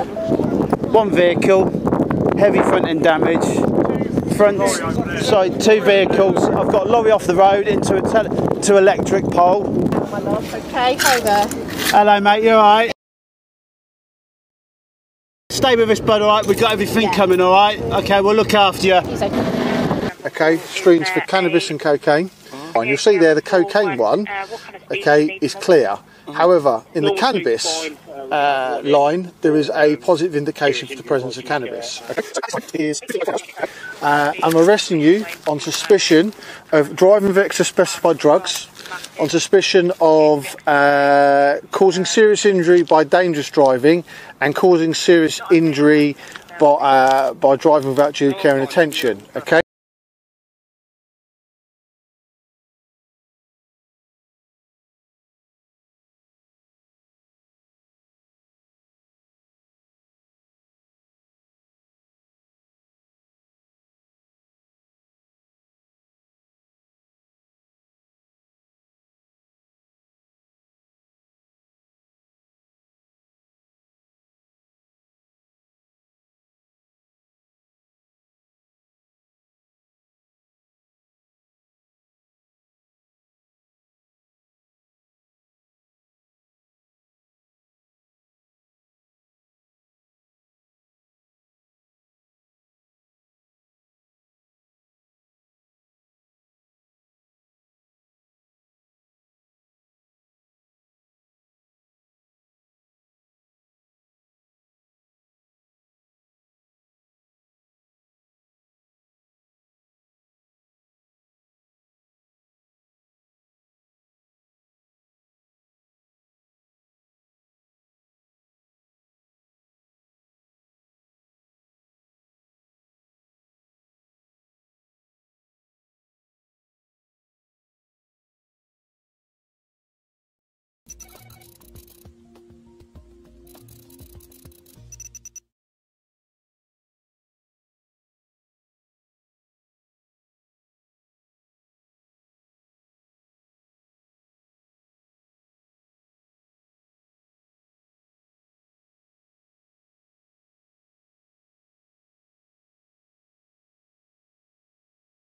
one vehicle, heavy front end damage. Sorry, 2 vehicles. I've got a lorry off the road into to electric pole. My love. Okay, hi there. Hello mate, you alright? Stay with us bud, alright? We've got everything coming, alright? Okay, we'll look after you. Okay, streams for cannabis and cocaine. And you'll see there the cocaine one, okay, is clear. However, in the cannabis line, there is a positive indication for the presence of cannabis. I'm arresting you on suspicion of driving with excess specified drugs, on suspicion of causing serious injury by dangerous driving, and causing serious injury by driving without due care and attention. Okay.